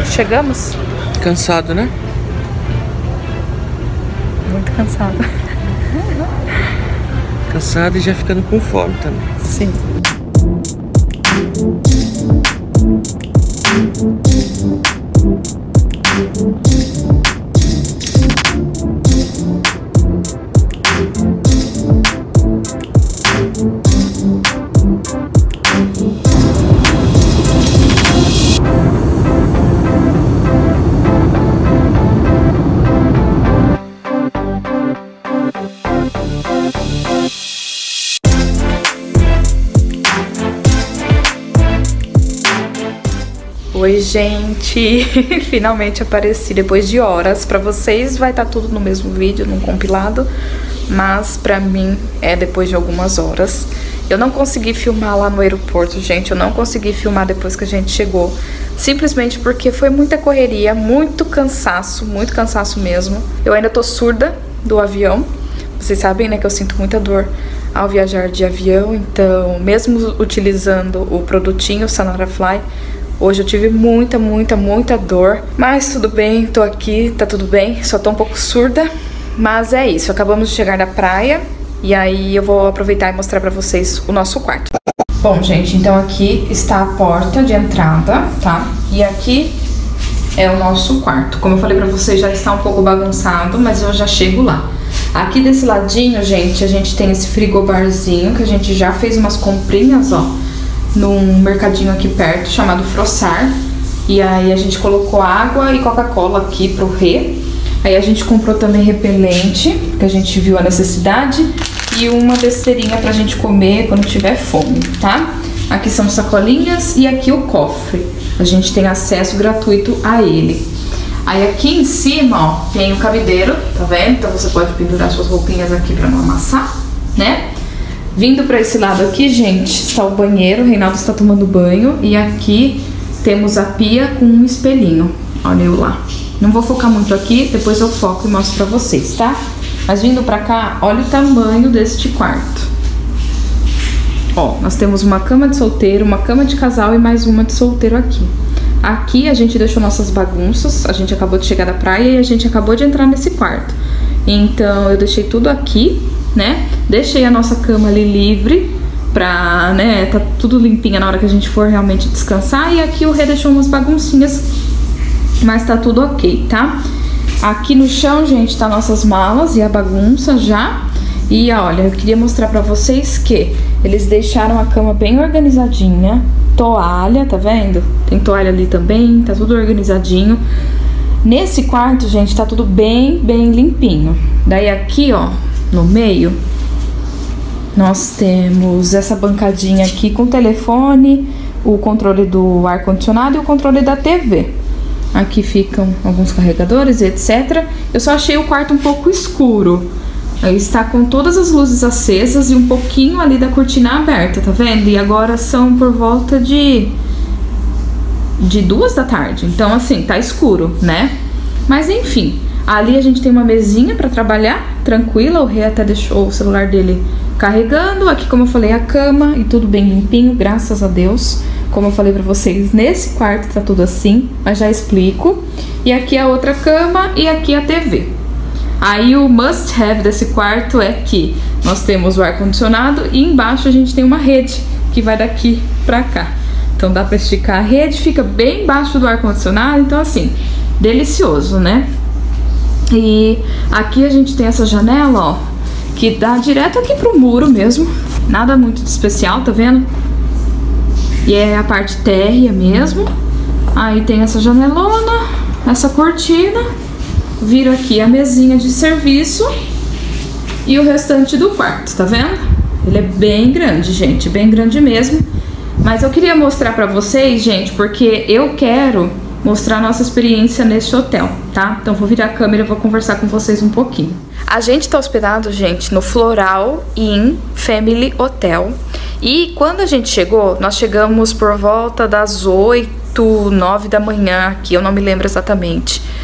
Chegamos? Cansado, né? Muito cansado. Cansado e já ficando com fome também. Sim. Oi, gente! Finalmente apareci depois de horas. Pra vocês vai estar tudo no mesmo vídeo, num compilado, mas pra mim é depois de algumas horas. Eu não consegui filmar lá no aeroporto, gente. Eu não consegui filmar depois que a gente chegou, simplesmente porque foi muita correria, muito cansaço mesmo. Eu ainda tô surda do avião. Vocês sabem, né, que eu sinto muita dor ao viajar de avião, então mesmo utilizando o produtinho Sanara Fly, hoje eu tive muita dor, mas tudo bem, tô aqui, tá tudo bem, só tô um pouco surda, mas é isso, acabamos de chegar da praia e aí eu vou aproveitar e mostrar pra vocês o nosso quarto. Bom, gente, então aqui está a porta de entrada, tá? E aqui é o nosso quarto. Como eu falei pra vocês, já está um pouco bagunçado, mas eu já chego lá. Aqui desse ladinho, gente, a gente tem esse frigobarzinho que a gente já fez umas comprinhas, ó, num mercadinho aqui perto chamado Frossar. E aí a gente colocou água e Coca-Cola aqui pro Rê. Aí a gente comprou também repelente, que a gente viu a necessidade, e uma besteirinha pra gente comer quando tiver fome, tá? Aqui são sacolinhas e aqui o cofre. A gente tem acesso gratuito a ele. Aí aqui em cima, ó, tem o cabideiro, tá vendo? Então você pode pendurar suas roupinhas aqui pra não amassar, né? Vindo pra esse lado aqui, gente, está o banheiro. O Reinaldo está tomando banho. E aqui temos a pia com um espelhinho. Olha eu lá. Não vou focar muito aqui, depois eu foco e mostro pra vocês, tá? Mas vindo pra cá, olha o tamanho deste quarto. Ó, nós temos uma cama de solteiro, uma cama de casal e mais uma de solteiro aqui. Aqui a gente deixou nossas bagunças. A gente acabou de chegar da praia e a gente acabou de entrar nesse quarto. Então eu deixei tudo aqui, né? Deixei a nossa cama ali livre pra, né, tá tudo limpinha na hora que a gente for realmente descansar. E aqui o Rê deixou umas baguncinhas, mas tá tudo ok, tá? Aqui no chão, gente, tá nossas malas e a bagunça já. E olha, eu queria mostrar pra vocês que eles deixaram a cama bem organizadinha. Toalha, tá vendo? Tem toalha ali também, tá tudo organizadinho. Nesse quarto, gente, tá tudo bem limpinho. Daí aqui, ó, no meio, nós temos essa bancadinha aqui com o telefone, o controle do ar-condicionado e o controle da TV. Aqui ficam alguns carregadores, etc. Eu só achei o quarto um pouco escuro. Aí está com todas as luzes acesas e um pouquinho ali da cortina aberta, tá vendo? E agora são por volta de 2 da tarde. Então, assim, tá escuro, né? Mas enfim, ali a gente tem uma mesinha pra trabalhar, tranquila. O Rê até deixou o celular dele carregando. Aqui, como eu falei, a cama e tudo bem limpinho, graças a Deus. Como eu falei pra vocês, nesse quarto tá tudo assim, mas já explico. E aqui a outra cama e aqui a TV. Aí o must have desse quarto é que nós temos o ar-condicionado e embaixo a gente tem uma rede que vai daqui pra cá. Então dá pra esticar a rede, fica bem embaixo do ar-condicionado, então assim, delicioso, né? E aqui a gente tem essa janela, ó, que dá direto aqui pro muro mesmo, nada muito de especial, tá vendo? E é a parte térrea mesmo. Aí tem essa janelona, essa cortina. Viro aqui a mesinha de serviço e o restante do quarto, tá vendo? Ele é bem grande, gente, bem grande mesmo. Mas eu queria mostrar pra vocês, gente, porque eu quero mostrar a nossa experiência nesse hotel, tá? Então vou virar a câmera e vou conversar com vocês um pouquinho. A gente tá hospedado, gente, no Floral Inn Family Hotel. E quando a gente chegou, nós chegamos por volta das 8, 9 da manhã aqui, eu não me lembro exatamente.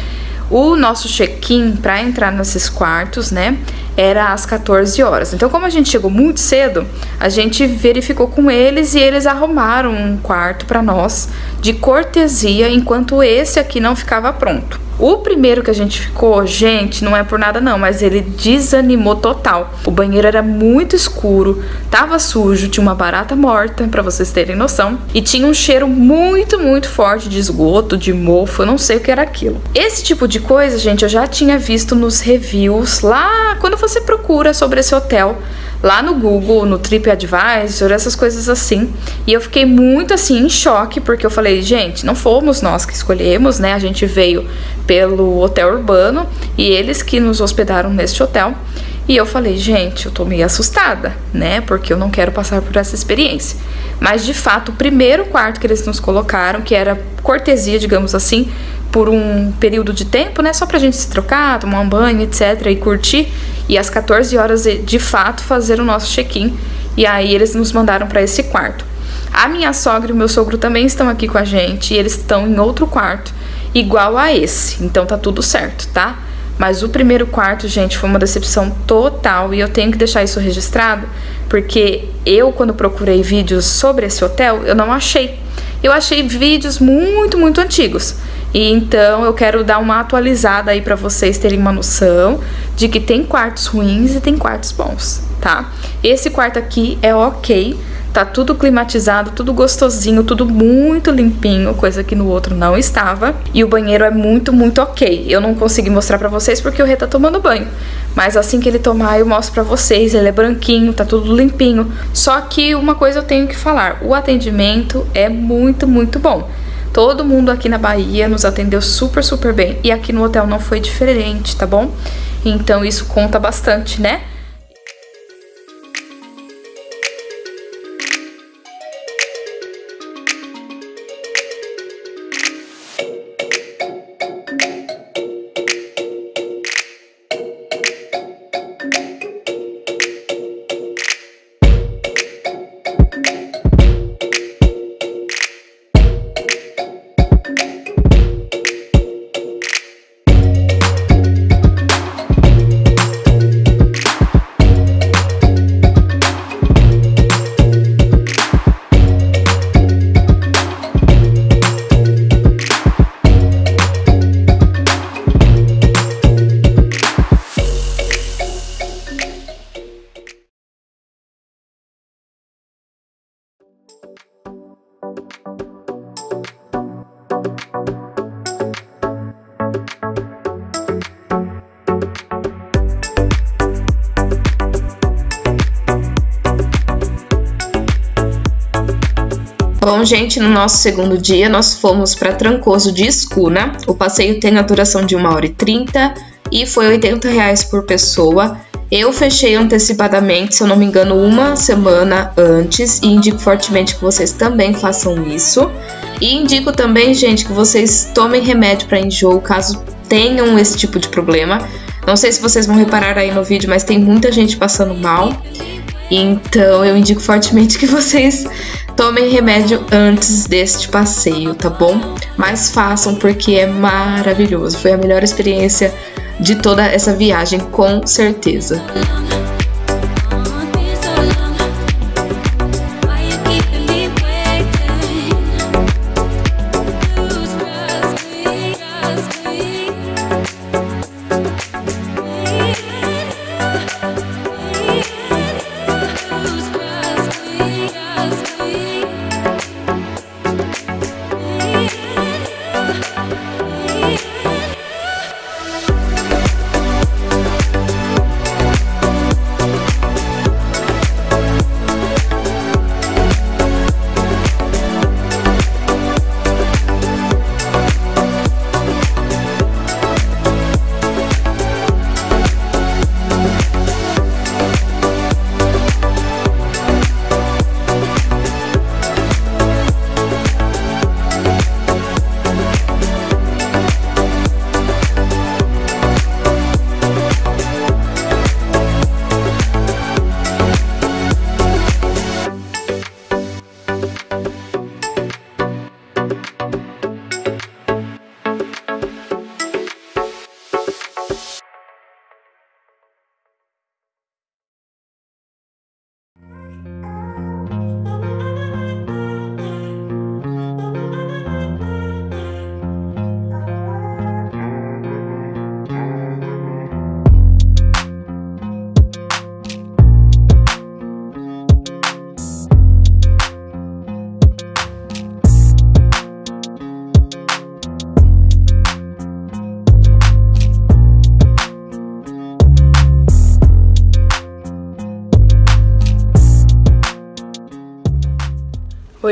O nosso check-in para entrar nesses quartos, né, era às 14 horas. Então, como a gente chegou muito cedo, a gente verificou com eles e eles arrumaram um quarto para nós de cortesia, enquanto esse aqui não ficava pronto. O primeiro que a gente ficou, gente, não é por nada não, mas ele desanimou total. O banheiro era muito escuro, tava sujo, tinha uma barata morta, pra vocês terem noção, e tinha um cheiro muito, muito forte de esgoto, de mofo, eu não sei o que era aquilo. Esse tipo de coisa, gente, eu já tinha visto nos reviews lá, quando você procura sobre esse hotel, lá no Google, no TripAdvisor, essas coisas assim. E eu fiquei muito assim em choque, porque eu falei, gente, não fomos nós que escolhemos, né? A gente veio pelo hotel urbano e eles que nos hospedaram neste hotel. E eu falei, gente, eu tô meio assustada, né? Porque eu não quero passar por essa experiência. Mas de fato, o primeiro quarto que eles nos colocaram, que era cortesia, digamos assim, por um período de tempo, né? Só pra gente se trocar, tomar um banho, etc. e curtir. E às 14 horas, de fato, fazer o nosso check-in. E aí eles nos mandaram pra esse quarto. A minha sogra e o meu sogro também estão aqui com a gente. E eles estão em outro quarto, igual a esse. Então tá tudo certo, tá? Mas o primeiro quarto, gente, foi uma decepção total. E eu tenho que deixar isso registrado, porque eu, quando procurei vídeos sobre esse hotel, eu não achei. Eu achei vídeos muito, muito antigos. E então eu quero dar uma atualizada aí pra vocês terem uma noção de que tem quartos ruins e tem quartos bons, tá? Esse quarto aqui é ok, tá tudo climatizado, tudo gostosinho, tudo muito limpinho, coisa que no outro não estava. E o banheiro é muito, muito ok. Eu não consegui mostrar pra vocês porque o Rê tá tomando banho. Mas assim que ele tomar, eu mostro pra vocês. Ele é branquinho, tá tudo limpinho. Só que uma coisa eu tenho que falar. O atendimento é muito, muito bom. Todo mundo aqui na Bahia nos atendeu super, super bem. E aqui no hotel não foi diferente, tá bom? Então isso conta bastante, né? Bom, gente, no nosso segundo dia, nós fomos para Trancoso de escuna. O passeio tem a duração de 1h30 e foi R$80 por pessoa. Eu fechei antecipadamente, se eu não me engano, uma semana antes e indico fortemente que vocês também façam isso. E indico também, gente, que vocês tomem remédio para enjoo caso tenham esse tipo de problema. Não sei se vocês vão reparar aí no vídeo, mas tem muita gente passando mal. Então eu indico fortemente que vocês tomem remédio antes deste passeio, tá bom? Mas façam porque é maravilhoso. Foi a melhor experiência de toda essa viagem, com certeza.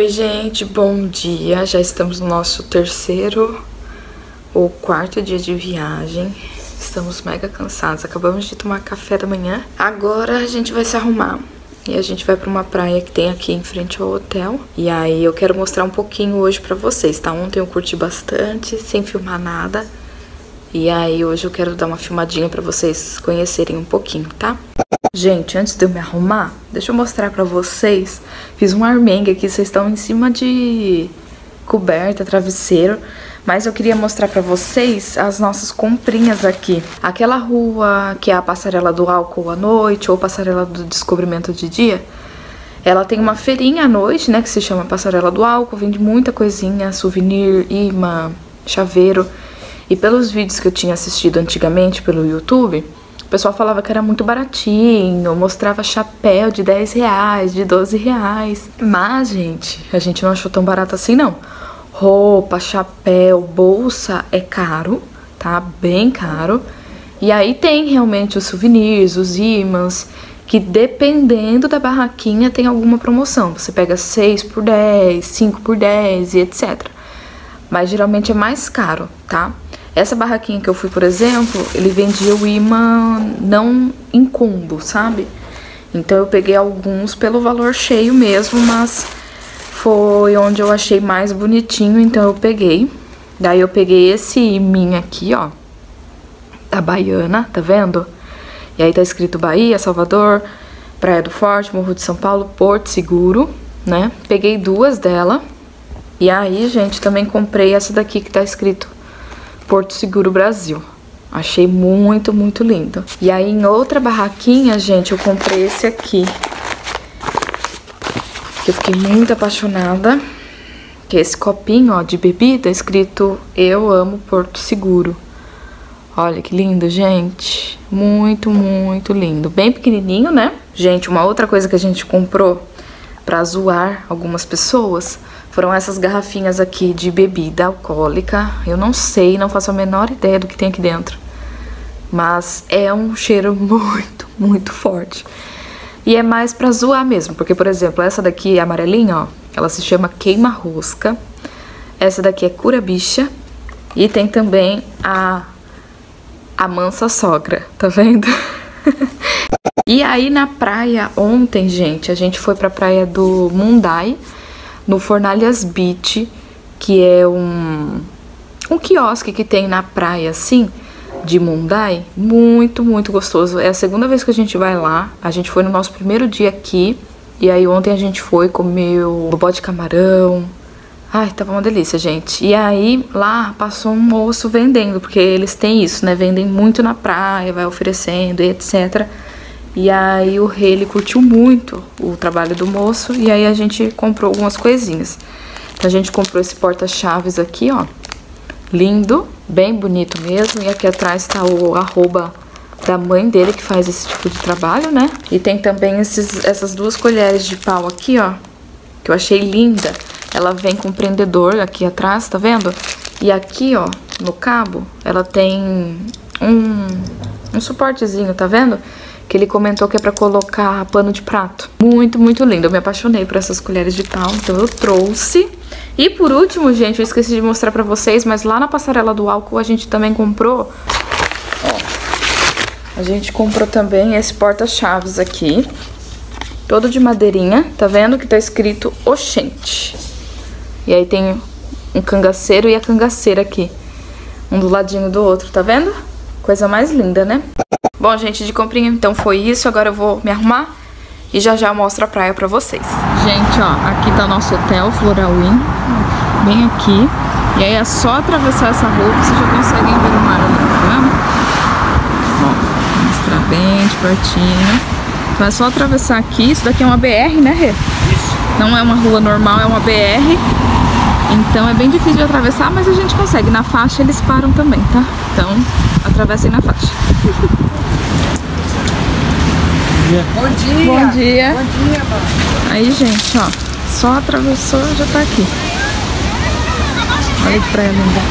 Oi, gente, bom dia. Já estamos no nosso terceiro ou quarto dia de viagem. Estamos mega cansados. Acabamos de tomar café da manhã. Agora a gente vai se arrumar e a gente vai pra uma praia que tem aqui em frente ao hotel. E aí eu quero mostrar um pouquinho hoje pra vocês, tá? Ontem eu curti bastante, sem filmar nada. E aí hoje eu quero dar uma filmadinha pra vocês conhecerem um pouquinho, tá? Gente, antes de eu me arrumar, deixa eu mostrar pra vocês. Fiz um armengue aqui, vocês estão em cima de coberta, travesseiro. Mas eu queria mostrar pra vocês as nossas comprinhas aqui. Aquela rua que é a Passarela do Álcool à noite, ou Passarela do Descobrimento de dia, ela tem uma feirinha à noite, né, que se chama Passarela do Álcool. Vende muita coisinha, souvenir, imã, chaveiro. E pelos vídeos que eu tinha assistido antigamente pelo YouTube, o pessoal falava que era muito baratinho, mostrava chapéu de 10 reais, de 12 reais. Mas, gente, a gente não achou tão barato assim, não. Roupa, chapéu, bolsa é caro, tá? Bem caro. E aí tem realmente os souvenirs, os ímãs, que dependendo da barraquinha tem alguma promoção. Você pega 6 por 10, 5 por 10 e etc. Mas geralmente é mais caro, tá? Essa barraquinha que eu fui, por exemplo, ele vendia o imã não em combo, sabe? Então eu peguei alguns pelo valor cheio mesmo, mas foi onde eu achei mais bonitinho, então eu peguei. Daí eu peguei esse iminha aqui, ó, da Baiana, tá vendo? E aí tá escrito Bahia, Salvador, Praia do Forte, Morro de São Paulo, Porto Seguro, né? Peguei duas dela. E aí, gente, também comprei essa daqui que tá escrito Porto Seguro Brasil. Achei muito, muito lindo. E aí, em outra barraquinha, gente, eu comprei esse aqui, que eu fiquei muito apaixonada. Que é esse copinho, ó, de bebida, escrito Eu Amo Porto Seguro. Olha que lindo, gente. Muito, muito lindo. Bem pequenininho, né? Gente, uma outra coisa que a gente comprou pra zoar algumas pessoas foram essas garrafinhas aqui de bebida alcoólica. Eu não sei, não faço a menor ideia do que tem aqui dentro. Mas é um cheiro muito, muito forte. E é mais pra zoar mesmo, porque, por exemplo, essa daqui, amarelinha, ó, ela se chama Queima-Rosca. Essa daqui é Cura-Bicha. E tem também a Mansa Sogra, tá vendo? E aí na praia ontem, gente, a gente foi pra praia do Mundai, no Fornalhas Beach, que é um quiosque que tem na praia, assim, de Mundai. Muito, muito gostoso. É a segunda vez que a gente vai lá. A gente foi no nosso primeiro dia aqui. E aí ontem a gente foi, comeu bobó de camarão. Ai, tava uma delícia, gente. E aí lá passou um moço vendendo, porque eles têm isso, né? Vendem muito na praia, vai oferecendo e etc. E aí o rei, ele curtiu muito o trabalho do moço. E aí a gente comprou algumas coisinhas. Então a gente comprou esse porta-chaves aqui, ó. Lindo, bem bonito mesmo. E aqui atrás tá o arroba da mãe dele, que faz esse tipo de trabalho, né? E tem também essas duas colheres de pau aqui, ó, que eu achei linda. Ela vem com prendedor aqui atrás, tá vendo? E aqui, ó, no cabo, ela tem um suportezinho, tá vendo? Que ele comentou que é pra colocar pano de prato. Muito, muito lindo. Eu me apaixonei por essas colheres de pau, então eu trouxe. E por último, gente, eu esqueci de mostrar pra vocês, mas lá na Passarela do Álcool a gente também comprou, ó, a gente comprou também esse porta-chaves aqui, todo de madeirinha, tá vendo? Que tá escrito Oxente. E aí tem um cangaceiro e a cangaceira aqui, um do ladinho do outro, tá vendo? Coisa mais linda, né? Bom, gente, de comprinha então foi isso. Agora eu vou me arrumar e já já mostro a praia pra vocês. Gente, ó, aqui tá o nosso hotel, Floral Inn, bem aqui. E aí é só atravessar essa rua que vocês já conseguem ver o mar ali, tá vendo? Ó, vou mostrar bem de pertinho. Então é só atravessar aqui. Isso daqui é uma BR, né, Rê? Isso. Não é uma rua normal, é uma BR. Então é bem difícil de atravessar, mas a gente consegue. Na faixa eles param também, tá? Então atravessem na faixa. Bom dia! Bom dia! Bom dia, mano! Aí, gente, ó, só atravessou já tá aqui. Olha que praia linda.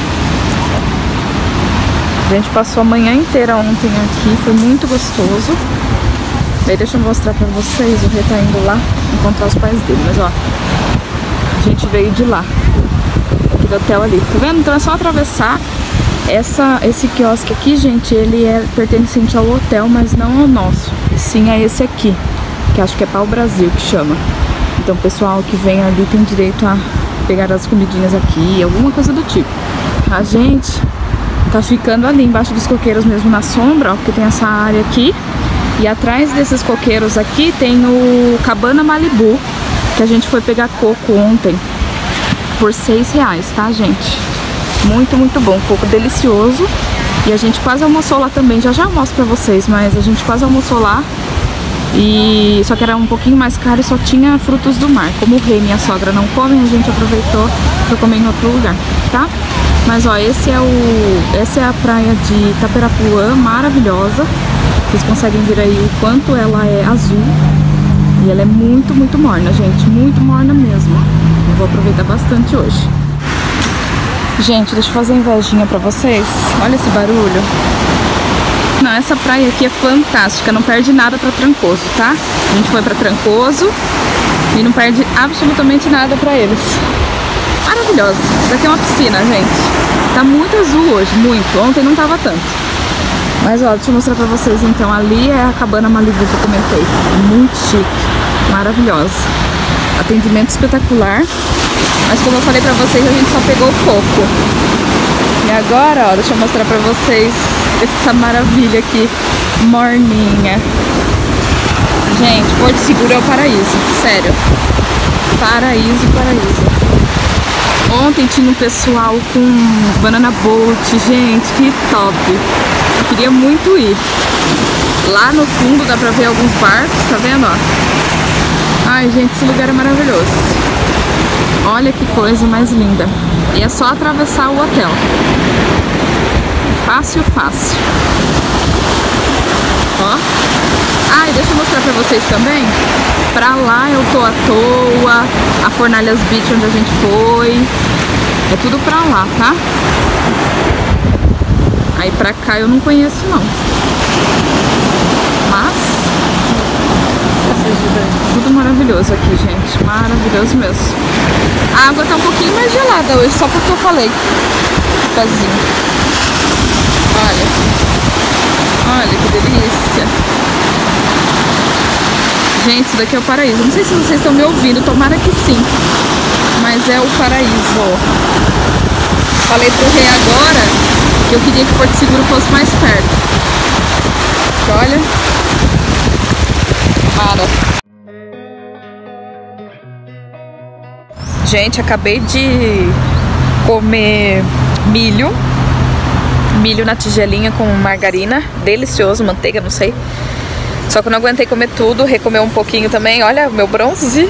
A gente passou a manhã inteira ontem aqui, foi muito gostoso. Daí deixa eu mostrar pra vocês, o Rê tá indo lá encontrar os pais dele, mas ó, A gente veio de lá, aqui do hotel ali. Tá vendo? Então é só atravessar. Esse quiosque aqui, gente, ele é pertencente ao hotel, mas não ao nosso. Sim, a esse aqui, que acho que é Pau Brasil que chama. Então o pessoal que vem ali tem direito a pegar as comidinhas aqui, alguma coisa do tipo. A gente tá ficando ali embaixo dos coqueiros mesmo na sombra, ó, porque tem essa área aqui. E atrás desses coqueiros aqui tem o Cabana Malibu, que a gente foi pegar coco ontem por R$6, tá, gente? Muito, muito bom, coco delicioso. E a gente quase almoçou lá também, já mostro pra vocês, mas a gente quase almoçou lá. E só que era um pouquinho mais caro e só tinha frutos do mar. Como o Rei e minha sogra não comem, a gente aproveitou para comer em outro lugar, tá? Mas ó, essa é a praia de Itaperapuã, maravilhosa. Vocês conseguem ver aí o quanto ela é azul. E ela é muito, muito morna, gente. Muito morna mesmo. Eu vou aproveitar bastante hoje. Gente, deixa eu fazer invejinha pra vocês. Olha esse barulho. Não, essa praia aqui é fantástica, não perde nada pra Trancoso, tá? A gente foi pra Trancoso e não perde absolutamente nada pra eles. Maravilhosa. Isso aqui é uma piscina, gente. Tá muito azul hoje, muito. Ontem não tava tanto. Mas ó, deixa eu mostrar pra vocês então. Ali é a Cabana Malibu que eu comentei. Muito chique, maravilhosa. Atendimento espetacular. Mas como eu falei pra vocês, a gente só pegou o coco. E agora, ó, deixa eu mostrar pra vocês essa maravilha aqui, morninha. Gente, Porto Seguro é o paraíso, sério. Paraíso, paraíso. Ontem tinha um pessoal com banana boat, gente, que top. Eu queria muito ir. Lá no fundo dá pra ver alguns barcos, tá vendo, ó? Ai, gente, esse lugar é maravilhoso. Olha que coisa mais linda. E é só atravessar o hotel. Fácil, fácil. Ó. Ah, e deixa eu mostrar pra vocês também. Pra lá eu tô à toa. A Fornalhas Beach, onde a gente foi. É tudo pra lá, tá? Aí pra cá eu não conheço, não. Mas tudo maravilhoso aqui, gente. Maravilhoso mesmo. A água tá um pouquinho mais gelada hoje, só porque eu falei. Pezinho. Olha. Olha que delícia. Gente, isso daqui é o paraíso. Não sei se vocês estão me ouvindo, tomara que sim. Mas é o paraíso. Falei pro Rei agora que eu queria que Porto Seguro fosse mais perto. Olha. Para. Gente, acabei de comer milho na tigelinha com margarina, delicioso, manteiga, não sei. Só que eu não aguentei comer tudo, recomeu um pouquinho também, olha o meu bronze.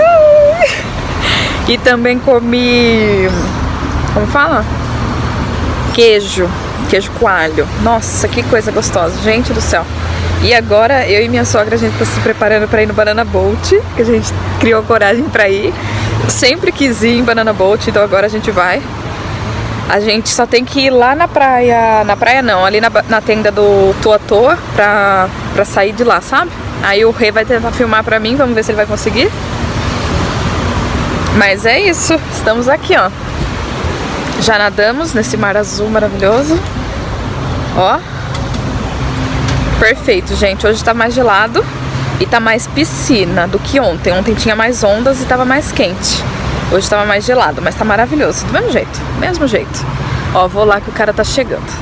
E também comi, como fala? Queijo coalho. Nossa, que coisa gostosa, gente do céu. E agora, eu e minha sogra, a gente tá se preparando para ir no Banana Boat, que a gente criou coragem para ir. Sempre quis ir em Banana Boat, então agora a gente vai. A gente só tem que ir lá na praia não, ali na tenda do Toa pra sair de lá, sabe? Aí o Rei vai tentar filmar pra mim, vamos ver se ele vai conseguir. Mas é isso, estamos aqui, ó. Já nadamos nesse mar azul maravilhoso. Ó. Perfeito, gente. Hoje tá mais gelado e tá mais piscina do que ontem. Ontem tinha mais ondas e tava mais quente. Hoje tava mais gelado, mas tá maravilhoso. Do mesmo jeito, mesmo jeito. Ó, vou lá que o cara tá chegando.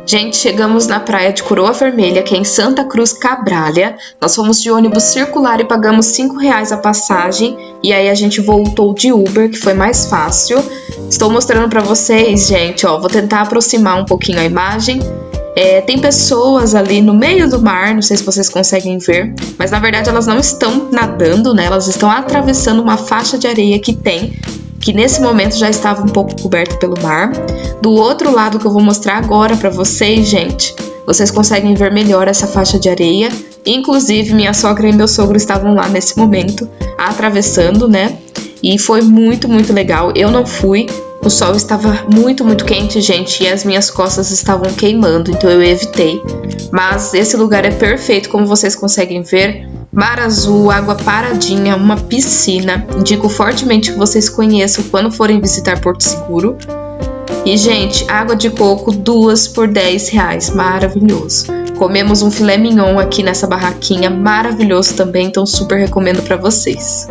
Gente, chegamos na praia de Coroa Vermelha, que é em Santa Cruz Cabralha. Nós fomos de ônibus circular e pagamos R$5 a passagem. E aí a gente voltou de Uber, que foi mais fácil. Estou mostrando pra vocês, gente, ó. Vou tentar aproximar um pouquinho a imagem. Tem pessoas ali no meio do mar, não sei se vocês conseguem ver. Mas na verdade elas não estão nadando, né? Elas estão atravessando uma faixa de areia que nesse momento já estava um pouco coberta pelo mar. Do outro lado que eu vou mostrar agora pra vocês, gente, vocês conseguem ver melhor essa faixa de areia. Inclusive, minha sogra e meu sogro estavam lá nesse momento, atravessando, né? E foi muito, muito legal. Eu não fui, o sol estava muito, muito quente, gente, e as minhas costas estavam queimando, então eu evitei. Mas esse lugar é perfeito, como vocês conseguem ver. Mar azul, água paradinha, uma piscina. Indico fortemente que vocês conheçam quando forem visitar Porto Seguro. E, gente, água de coco, 2 por R$10. Maravilhoso. Comemos um filé mignon aqui nessa barraquinha, maravilhoso também, então super recomendo pra vocês.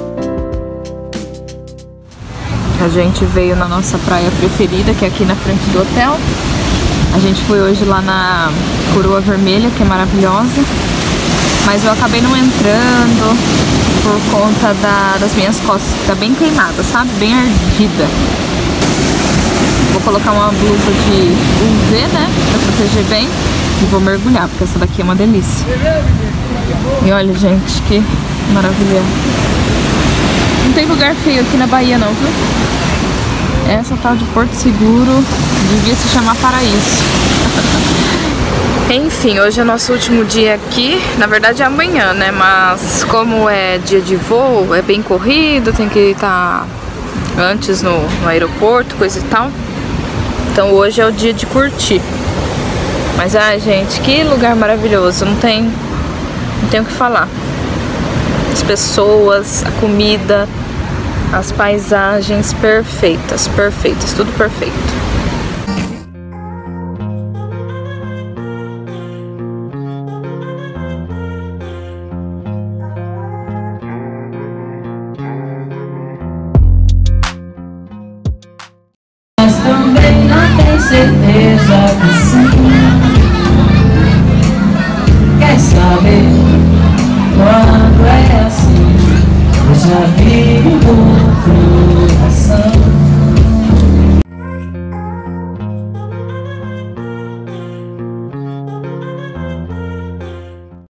A gente veio na nossa praia preferida, que é aqui na frente do hotel. A gente foi hoje lá na Coroa Vermelha, que é maravilhosa. Mas eu acabei não entrando por conta das minhas costas, que tá bem queimada, sabe? Bem ardida. Vou colocar uma blusa de UV, né? Pra proteger bem. E vou mergulhar, porque essa daqui é uma delícia. E olha, gente, que maravilha. Não tem lugar feio aqui na Bahia não, viu? Essa tal de Porto Seguro devia se chamar Paraíso. Enfim, hoje é nosso último dia aqui. Na verdade é amanhã, né? Mas como é dia de voo, é bem corrido, tem que estar antes no aeroporto, coisa e tal. Então hoje é o dia de curtir. Mas ai, gente, que lugar maravilhoso. Não tem o que falar. As pessoas, a comida, as paisagens perfeitas, perfeitas, tudo perfeito. Mas também não tem certeza que sim. Quer saber quando é assim? Eu já vi muito.